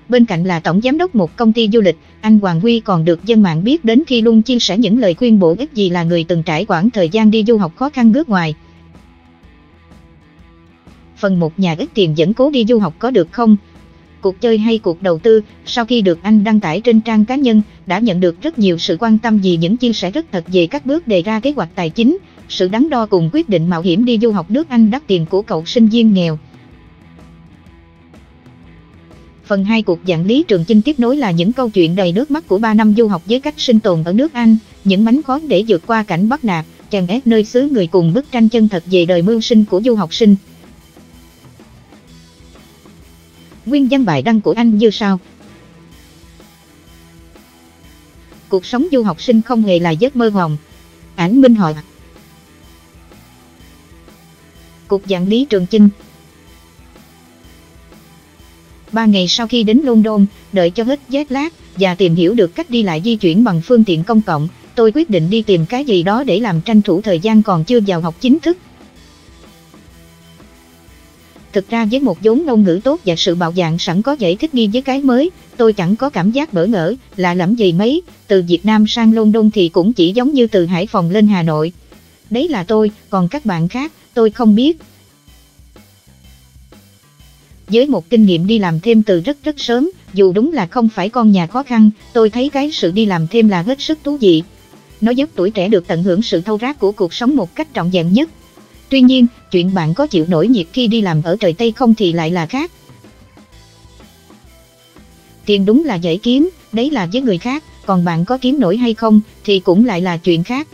Bên cạnh là tổng giám đốc một công ty du lịch, anh Hoàng Huy còn được dân mạng biết đến khi luôn chia sẻ những lời khuyên bổ ích vì là người từng trải quãng thời gian đi du học khó khăn nước ngoài. Phần 1: nhà ít tiền vẫn cố đi du học có được không? Cuộc chơi hay cuộc đầu tư? Sau khi được anh đăng tải trên trang cá nhân, đã nhận được rất nhiều sự quan tâm vì những chia sẻ rất thật về các bước đề ra kế hoạch tài chính, sự đắn đo cùng quyết định mạo hiểm đi du học nước Anh đắt tiền của cậu sinh viên nghèo. Phần 2: cuộc dạng Lý Trường Chinh tiếp nối là những câu chuyện đầy nước mắt của 3 năm du học với cách sinh tồn ở nước Anh, những mánh khóe để vượt qua cảnh bắt nạt, chèn ép nơi xứ người cùng bức tranh chân thật về đời mưu sinh của du học sinh. Nguyên văn bài đăng của anh như sau. Cuộc sống du học sinh không hề là giấc mơ mộng. Ảnh minh họa. Cuộc dạng Lý Trường Chinh. 3 ngày sau khi đến London, đợi cho hết jet lag và tìm hiểu được cách đi lại di chuyển bằng phương tiện công cộng, tôi quyết định đi tìm cái gì đó để làm tranh thủ thời gian còn chưa vào học chính thức. Thực ra với một vốn ngôn ngữ tốt và sự bạo dạn sẵn có dễ thích nghi với cái mới, tôi chẳng có cảm giác bỡ ngỡ, lạ lẫm gì mấy. Từ Việt Nam sang London thì cũng chỉ giống như từ Hải Phòng lên Hà Nội. Đấy là tôi, còn các bạn khác, tôi không biết. Với một kinh nghiệm đi làm thêm từ rất sớm, dù đúng là không phải con nhà khó khăn, tôi thấy cái sự đi làm thêm là hết sức thú vị. Nó giúp tuổi trẻ được tận hưởng sự thâu rác của cuộc sống một cách trọn vẹn nhất. Tuy nhiên, chuyện bạn có chịu nổi nhiệt khi đi làm ở trời Tây không thì lại là khác. Tiền đúng là dễ kiếm, đấy là với người khác, còn bạn có kiếm nổi hay không thì cũng lại là chuyện khác.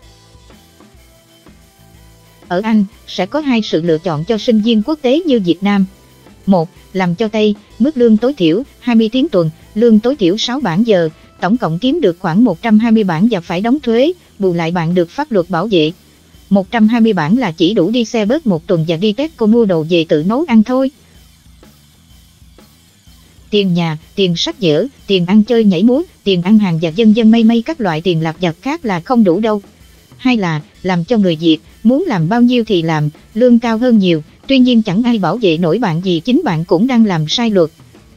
Ở Anh, sẽ có 2 sự lựa chọn cho sinh viên quốc tế như Việt Nam. 1. Làm cho Tây, mức lương tối thiểu 20 tiếng tuần, lương tối thiểu 6 bảng giờ, tổng cộng kiếm được khoảng 120 bảng và phải đóng thuế, bù lại bạn được pháp luật bảo vệ. 120 bảng là chỉ đủ đi xe bus 1 tuần và đi Tesco mua đồ về tự nấu ăn thôi. Tiền nhà, tiền sách vở, tiền ăn chơi nhảy múa, tiền ăn hàng và vân vân mây các loại tiền lặt vặt khác là không đủ đâu. Hay là, làm cho người Việt, muốn làm bao nhiêu thì làm, lương cao hơn nhiều, tuy nhiên chẳng ai bảo vệ nổi bạn vì chính bạn cũng đang làm sai luật.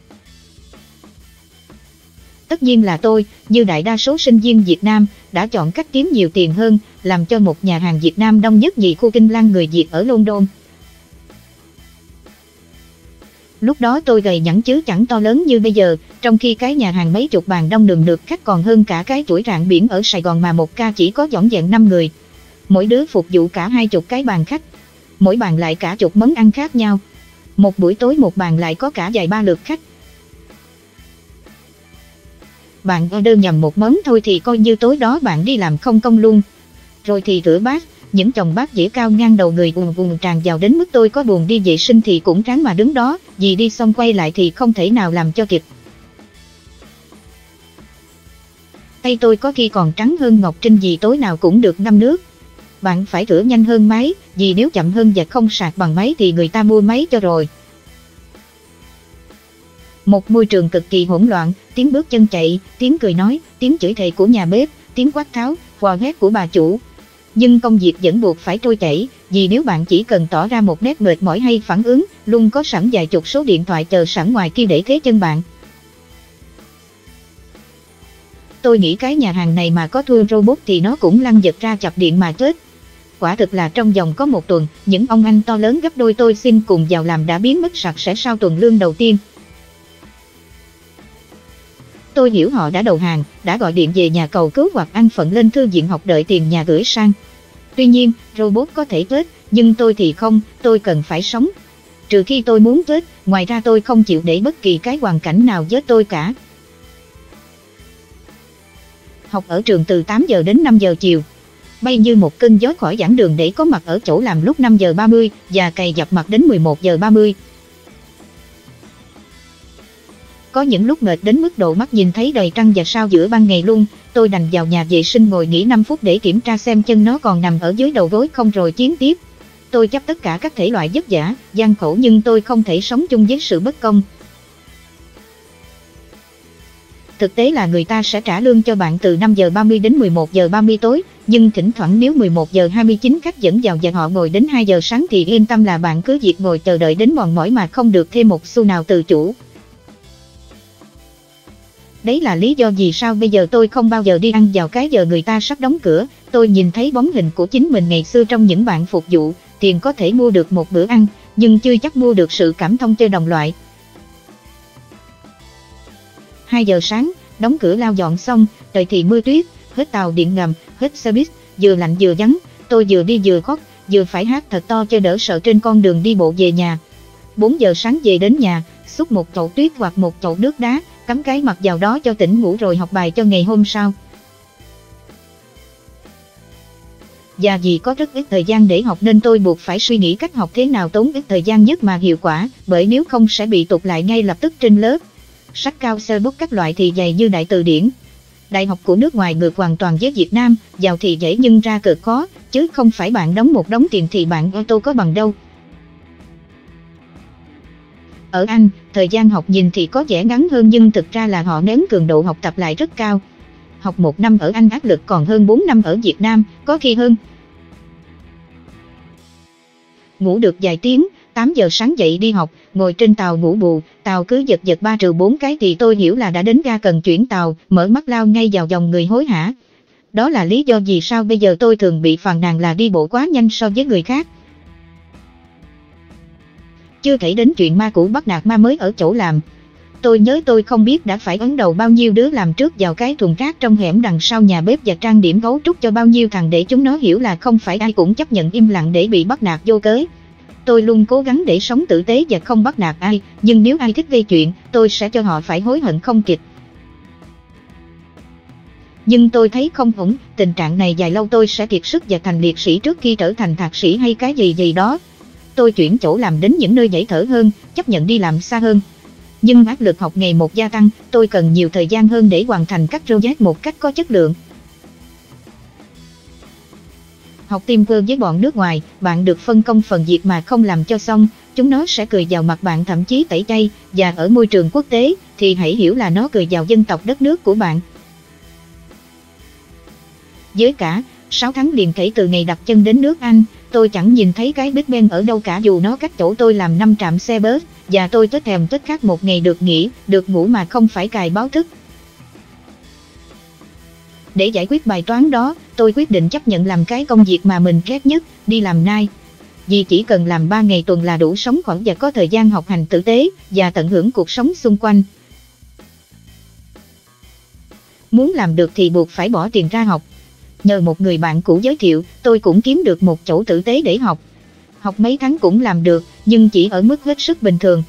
Tất nhiên là tôi, như đại đa số sinh viên Việt Nam, đã chọn cách kiếm nhiều tiền hơn, làm cho một nhà hàng Việt Nam đông nhất nhì khu kinh lăng người Việt ở London. Lúc đó tôi gầy nhẵn chứ chẳng to lớn như bây giờ, trong khi cái nhà hàng mấy chục bàn đông nườm nượp khách còn hơn cả cái chuỗi rạng biển ở Sài Gòn mà một ca chỉ có vỏn vẹn 5 người. Mỗi đứa phục vụ cả 20 cái bàn khách, mỗi bàn lại cả chục món ăn khác nhau. Một buổi tối một bàn lại có cả vài 3 lượt khách. Bạn order nhầm một món thôi thì coi như tối đó bạn đi làm không công luôn. Rồi thì rửa bát, những chồng bát dĩa cao ngang đầu người ùn tràn vào đến mức tôi có buồn đi vệ sinh thì cũng ráng mà đứng đó, vì đi xong quay lại thì không thể nào làm cho kịp. Tay tôi có khi còn trắng hơn ngọc trinh vì tối nào cũng được ngâm nước. Bạn phải rửa nhanh hơn máy, vì nếu chậm hơn và không sạc bằng máy thì người ta mua máy cho rồi. Một môi trường cực kỳ hỗn loạn, tiếng bước chân chạy, tiếng cười nói, tiếng chửi thề của nhà bếp, tiếng quát tháo, hò hét của bà chủ. Nhưng công việc vẫn buộc phải trôi chảy, vì nếu bạn chỉ cần tỏ ra một nét mệt mỏi hay phản ứng, luôn có sẵn vài chục số điện thoại chờ sẵn ngoài kia để thế chân bạn. Tôi nghĩ cái nhà hàng này mà có thua robot thì nó cũng lăn giật ra chập điện mà chết. Quả thực là trong vòng có 1 tuần, những ông anh to lớn gấp đôi tôi xin cùng vào làm đã biến mất sạch sẽ sau tuần lương đầu tiên. Tôi hiểu họ đã đầu hàng, đã gọi điện về nhà cầu cứu hoặc an phận lên thư viện học đợi tiền nhà gửi sang. Tuy nhiên, robot có thể chết, nhưng tôi thì không, tôi cần phải sống. Trừ khi tôi muốn chết, ngoài ra tôi không chịu để bất kỳ cái hoàn cảnh nào với tôi cả. Học ở trường từ 8 giờ đến 5 giờ chiều. Bay như một cơn gió khỏi giảng đường để có mặt ở chỗ làm lúc 5 giờ 30 và cày dập mặt đến 11 giờ 30. Có những lúc mệt đến mức độ mắt nhìn thấy đầy trăng và sao giữa ban ngày luôn, tôi đành vào nhà vệ sinh ngồi nghỉ 5 phút để kiểm tra xem chân nó còn nằm ở dưới đầu gối không rồi chiến tiếp. Tôi chấp tất cả các thể loại vất vả, gian khổ nhưng tôi không thể sống chung với sự bất công. Thực tế là người ta sẽ trả lương cho bạn từ 5 giờ 30 đến 11 giờ 30 tối, nhưng thỉnh thoảng nếu 11 giờ 29 khách dẫn vào và họ ngồi đến 2 giờ sáng thì yên tâm là bạn cứ việc ngồi chờ đợi đến mòn mỏi mà không được thêm một xu nào từ chủ. Đấy là lý do vì sao bây giờ tôi không bao giờ đi ăn vào cái giờ người ta sắp đóng cửa. Tôi nhìn thấy bóng hình của chính mình ngày xưa trong những bạn phục vụ. Tiền có thể mua được một bữa ăn, nhưng chưa chắc mua được sự cảm thông cho đồng loại. 2 giờ sáng, đóng cửa lau dọn xong, trời thì mưa tuyết, hết tàu điện ngầm, hết xe buýt, vừa lạnh vừa vắng. Tôi vừa đi vừa khóc, vừa phải hát thật to cho đỡ sợ trên con đường đi bộ về nhà. 4 giờ sáng về đến nhà, xúc một chậu tuyết hoặc một chậu nước đá, cắm cái mặt vào đó cho tỉnh ngủ rồi học bài cho ngày hôm sau. Và vì có rất ít thời gian để học nên tôi buộc phải suy nghĩ cách học thế nào tốn ít thời gian nhất mà hiệu quả, bởi nếu không sẽ bị tụt lại ngay lập tức trên lớp. Sách cao Sherlock các loại thì dày như đại từ điển. Đại học của nước ngoài ngược hoàn toàn với Việt Nam, vào thì dễ nhưng ra cực khó, chứ không phải bạn đóng một đống tiền thì bạn ô tô có bằng đâu. Ở Anh, thời gian học nhìn thì có vẻ ngắn hơn nhưng thực ra là họ nén cường độ học tập lại rất cao. Học 1 năm ở Anh áp lực còn hơn 4 năm ở Việt Nam, có khi hơn. Ngủ được vài tiếng, 8 giờ sáng dậy đi học, ngồi trên tàu ngủ bù, tàu cứ giật giật 3-4 cái thì tôi hiểu là đã đến ga cần chuyển tàu, mở mắt lao ngay vào dòng người hối hả. Đó là lý do vì sao bây giờ tôi thường bị phàn nàn là đi bộ quá nhanh so với người khác. Chưa kể đến chuyện ma cũ bắt nạt ma mới ở chỗ làm. Tôi nhớ tôi không biết đã phải ấn đầu bao nhiêu đứa làm trước vào cái thùng rác trong hẻm đằng sau nhà bếp và trang điểm cấu trúc cho bao nhiêu thằng để chúng nó hiểu là không phải ai cũng chấp nhận im lặng để bị bắt nạt vô cớ. Tôi luôn cố gắng để sống tử tế và không bắt nạt ai, nhưng nếu ai thích gây chuyện, tôi sẽ cho họ phải hối hận không kịp. Nhưng tôi thấy không ổn, tình trạng này dài lâu tôi sẽ kiệt sức và thành liệt sĩ trước khi trở thành thạc sĩ hay cái gì gì đó. Tôi chuyển chỗ làm đến những nơi dễ thở hơn, chấp nhận đi làm xa hơn. Nhưng áp lực học ngày một gia tăng, tôi cần nhiều thời gian hơn để hoàn thành các project một cách có chất lượng. Học teamwork với bọn nước ngoài, bạn được phân công phần việc mà không làm cho xong, chúng nó sẽ cười vào mặt bạn thậm chí tẩy chay, và ở môi trường quốc tế thì hãy hiểu là nó cười vào dân tộc đất nước của bạn. Với cả 6 tháng liền kể từ ngày đặt chân đến nước Anh, tôi chẳng nhìn thấy cái Big Ben ở đâu cả dù nó cách chỗ tôi làm 5 trạm xe bus, và tôi tới thèm tất khắc một ngày được nghỉ, được ngủ mà không phải cài báo thức. Để giải quyết bài toán đó, tôi quyết định chấp nhận làm cái công việc mà mình ghét nhất, đi làm nai. Vì chỉ cần làm 3 ngày tuần là đủ sống khỏe và có thời gian học hành tử tế, và tận hưởng cuộc sống xung quanh. Muốn làm được thì buộc phải bỏ tiền ra học. Nhờ một người bạn cũ giới thiệu, tôi cũng kiếm được một chỗ tử tế để học. Học mấy tháng cũng làm được, nhưng chỉ ở mức hết sức bình thường.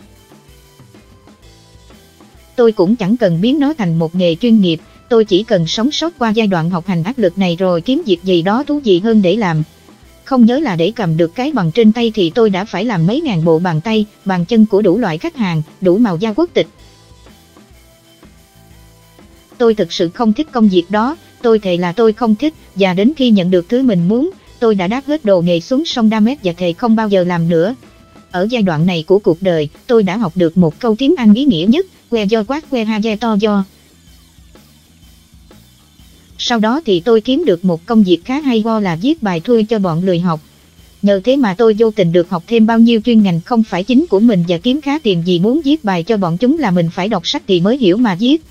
Tôi cũng chẳng cần biến nó thành một nghề chuyên nghiệp, tôi chỉ cần sống sót qua giai đoạn học hành áp lực này rồi kiếm việc gì đó thú vị hơn để làm. Không nhớ là để cầm được cái bằng trên tay thì tôi đã phải làm mấy ngàn bộ bàn tay, bàn chân của đủ loại khách hàng, đủ màu da quốc tịch. Tôi thực sự không thích công việc đó, tôi thề là tôi không thích, và đến khi nhận được thứ mình muốn, tôi đã đáp hết đồ nghề xuống sông Đa Mét và thề không bao giờ làm nữa. Ở giai đoạn này của cuộc đời, tôi đã học được một câu tiếng Anh ý nghĩa nhất, que do quát que ha ge to do. Sau đó thì tôi kiếm được một công việc khá hay ho là viết bài thuê cho bọn lười học. Nhờ thế mà tôi vô tình được học thêm bao nhiêu chuyên ngành không phải chính của mình và kiếm khá tiền vì muốn viết bài cho bọn chúng là mình phải đọc sách thì mới hiểu mà viết.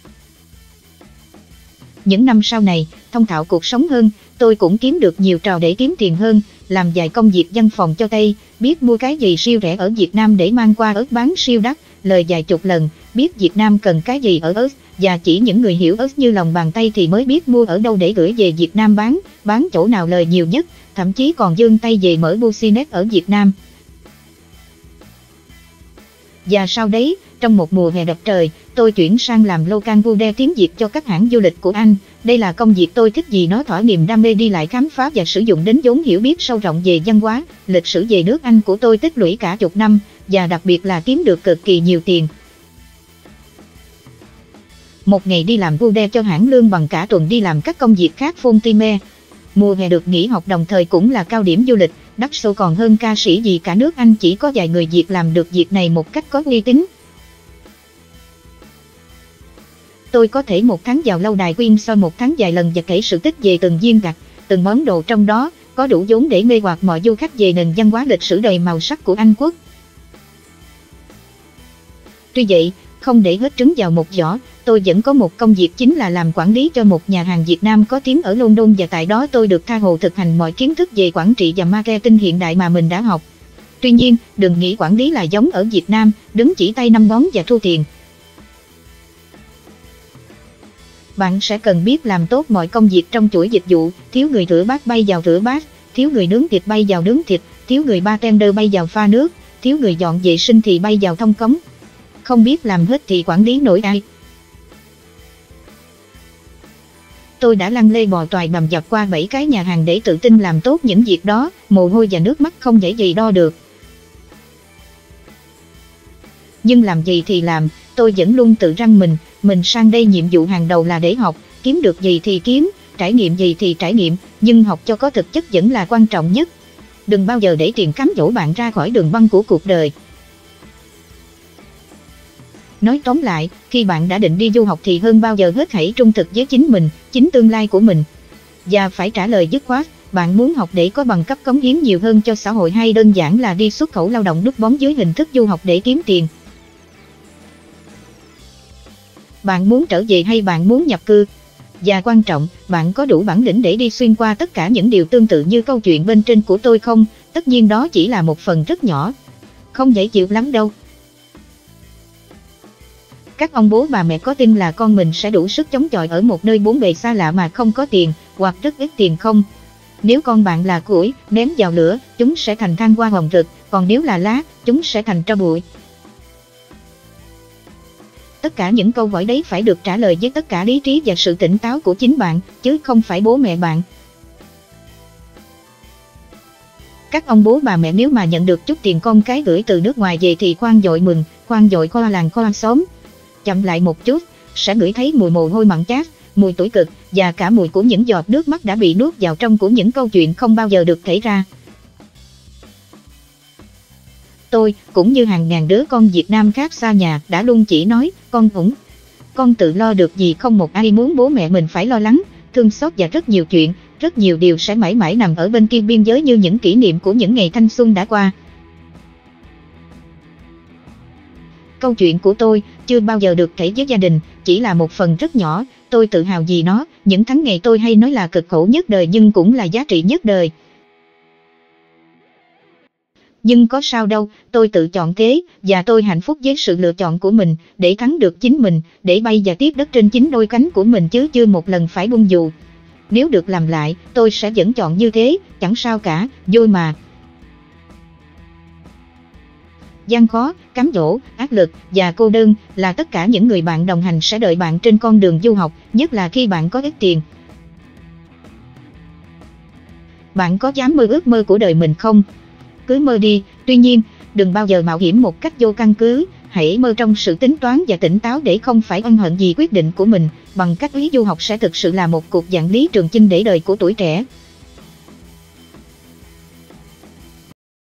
Những năm sau này, thông thạo cuộc sống hơn, tôi cũng kiếm được nhiều trò để kiếm tiền hơn, làm vài công việc văn phòng cho Tây, biết mua cái gì siêu rẻ ở Việt Nam để mang qua Ớt bán siêu đắt, lời vài chục lần, biết Việt Nam cần cái gì ở Ớt, và chỉ những người hiểu Ớt như lòng bàn tay thì mới biết mua ở đâu để gửi về Việt Nam bán chỗ nào lời nhiều nhất, thậm chí còn giương tay về mở business ở Việt Nam. Và sau đấy, trong một mùa hè đẹp trời, tôi chuyển sang làm local guide tiếng Việt cho các hãng du lịch của Anh. Đây là công việc tôi thích vì nó thỏa niềm đam mê đi lại khám phá và sử dụng đến vốn hiểu biết sâu rộng về văn hóa, lịch sử về nước Anh của tôi tích lũy cả chục năm, và đặc biệt là kiếm được cực kỳ nhiều tiền. Một ngày đi làm guide cho hãng lương bằng cả tuần đi làm các công việc khác full time. Mùa hè được nghỉ học đồng thời cũng là cao điểm du lịch, đắt sâu còn hơn ca sĩ vì cả nước Anh chỉ có vài người Việt làm được việc này một cách có uy tín. Tôi có thể một tháng vào lâu đài Queen sau một tháng vài lần và kể sự tích về từng viên gạch, từng món đồ trong đó, có đủ vốn để mê hoặc mọi du khách về nền văn hóa lịch sử đầy màu sắc của Anh quốc. Tuy vậy, không để hết trứng vào một giỏ, tôi vẫn có một công việc chính là làm quản lý cho một nhà hàng Việt Nam có tiếng ở London, và tại đó tôi được tha hồ thực hành mọi kiến thức về quản trị và marketing hiện đại mà mình đã học. Tuy nhiên, đừng nghĩ quản lý là giống ở Việt Nam, đứng chỉ tay năm ngón và thu tiền. Bạn sẽ cần biết làm tốt mọi công việc trong chuỗi dịch vụ, thiếu người rửa bát bay vào rửa bát, thiếu người nướng thịt bay vào nướng thịt, thiếu người bartender bay vào pha nước, thiếu người dọn vệ sinh thì bay vào thông cống. Không biết làm hết thì quản lý nổi ai. Tôi đã lăn lê bò toài bầm dập qua 7 cái nhà hàng để tự tin làm tốt những việc đó, mồ hôi và nước mắt không dễ gì đo được. Nhưng làm gì thì làm, tôi vẫn luôn tự răn mình sang đây nhiệm vụ hàng đầu là để học, kiếm được gì thì kiếm, trải nghiệm gì thì trải nghiệm, nhưng học cho có thực chất vẫn là quan trọng nhất. Đừng bao giờ để tiền cám dỗ bạn ra khỏi đường băng của cuộc đời. Nói tóm lại, khi bạn đã định đi du học thì hơn bao giờ hết hãy trung thực với chính mình, chính tương lai của mình. Và phải trả lời dứt khoát, bạn muốn học để có bằng cấp cống hiến nhiều hơn cho xã hội hay đơn giản là đi xuất khẩu lao động núp bóng dưới hình thức du học để kiếm tiền? Bạn muốn trở về hay bạn muốn nhập cư? Và quan trọng, bạn có đủ bản lĩnh để đi xuyên qua tất cả những điều tương tự như câu chuyện bên trên của tôi không? Tất nhiên đó chỉ là một phần rất nhỏ. Không dễ chịu lắm đâu. Các ông bố bà mẹ có tin là con mình sẽ đủ sức chống chọi ở một nơi bốn bề xa lạ mà không có tiền, hoặc rất ít tiền không? Nếu con bạn là củi, ném vào lửa, chúng sẽ thành than hoa hồng rực, còn nếu là lá, chúng sẽ thành tro bụi. Tất cả những câu hỏi đấy phải được trả lời với tất cả lý trí và sự tỉnh táo của chính bạn, chứ không phải bố mẹ bạn. Các ông bố bà mẹ nếu mà nhận được chút tiền con cái gửi từ nước ngoài về thì khoan dội mừng, khoan dội khoa làng khoa xóm. Chậm lại một chút, sẽ ngửi thấy mùi mồ hôi mặn chát, mùi tủi cực, và cả mùi của những giọt nước mắt đã bị nuốt vào trong của những câu chuyện không bao giờ được kể ra. Tôi, cũng như hàng ngàn đứa con Việt Nam khác xa nhà, đã luôn chỉ nói, con tự lo được gì, không một ai muốn bố mẹ mình phải lo lắng, thương xót, và rất nhiều chuyện, rất nhiều điều sẽ mãi mãi nằm ở bên kia biên giới như những kỷ niệm của những ngày thanh xuân đã qua. Câu chuyện của tôi chưa bao giờ được kể với gia đình, chỉ là một phần rất nhỏ, tôi tự hào vì nó, những tháng ngày tôi hay nói là cực khổ nhất đời nhưng cũng là giá trị nhất đời. Nhưng có sao đâu, tôi tự chọn thế, và tôi hạnh phúc với sự lựa chọn của mình, để thắng được chính mình, để bay và tiếp đất trên chính đôi cánh của mình chứ chưa một lần phải buông dù. Nếu được làm lại, tôi sẽ vẫn chọn như thế, chẳng sao cả, vui mà. Gian khó, cám dỗ, áp lực và cô đơn là tất cả những người bạn đồng hành sẽ đợi bạn trên con đường du học, nhất là khi bạn có ít tiền. Bạn có dám mơ ước mơ của đời mình không? Cứ mơ đi, tuy nhiên, đừng bao giờ mạo hiểm một cách vô căn cứ, hãy mơ trong sự tính toán và tỉnh táo để không phải ân hận vì quyết định của mình, bằng cách ý du học sẽ thực sự là một cuộc vạn lý trường chinh để đời của tuổi trẻ.